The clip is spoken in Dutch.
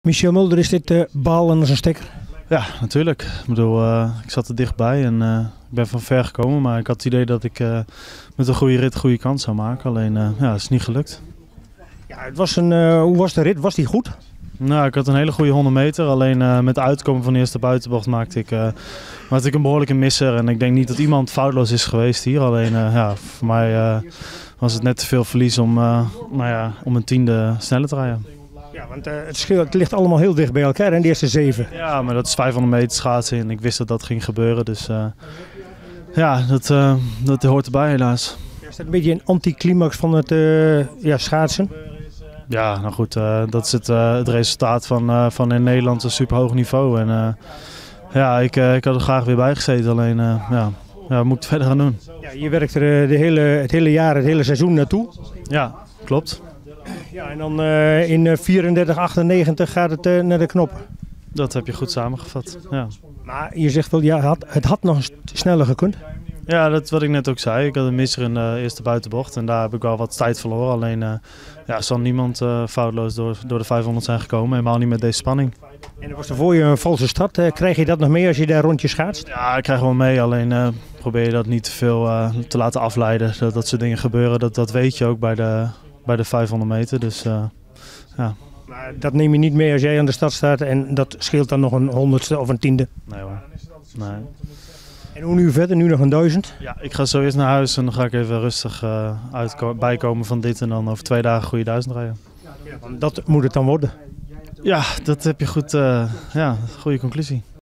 Michel Mulder, is dit de bal en zijn stekker? Ja, natuurlijk. Ik bedoel, ik zat er dichtbij en ik ben van ver gekomen. Maar ik had het idee dat ik met een goede rit een goede kans zou maken. Alleen, ja, het is niet gelukt. Ja, het was hoe was de rit? Was die goed? Nou, ik had een hele goede 100 meter. Alleen met het uitkomen van de eerste buitenbocht maakte ik een behoorlijke misser. En ik denk niet dat iemand foutloos is geweest hier. Alleen, ja, voor mij was het net te veel verlies om een tiende sneller te rijden. Ja, want het ligt allemaal heel dicht bij elkaar in de eerste 7. Ja, maar dat is 500 meter schaatsen en ik wist dat dat ging gebeuren. Dus ja, dat hoort erbij helaas. Is dat een beetje een anticlimax van het schaatsen? Ja, nou goed, dat is het resultaat van in Nederland een superhoog niveau. En ja, ik had er graag weer bij gezeten, alleen ja, wat moet ik het verder gaan doen? Ja, je werkt er het hele jaar, het hele seizoen naartoe. Ja, klopt. Ja, en dan in 34,98 gaat het naar de knop. Dat heb je goed samengevat, ja. Maar je zegt wel, ja, het had nog sneller gekund. Ja, dat wat ik net ook zei. Ik had een misser in de eerste buitenbocht en daar heb ik wel wat tijd verloren. Alleen ja, zal niemand foutloos door de 500 zijn gekomen, helemaal niet met deze spanning. En er was er voor je een valse start. Krijg je dat nog mee als je daar rondjes schaatst? Ja, ik krijg wel mee, alleen probeer je dat niet te veel te laten afleiden. Dat soort dingen gebeuren, dat weet je ook bij de 500 meter. Dus ja. Maar dat neem je niet mee als jij aan de start staat en dat scheelt dan nog een 100ste of een tiende? Nee hoor, nee. En hoe nu verder? Nu nog een 1000? Ja, ik ga zo eerst naar huis en dan ga ik even rustig bijkomen van dit en dan over 2 dagen goede 1000 rijden. Ja, dat moet het dan worden. Ja, dat heb je goed, ja, goede conclusie.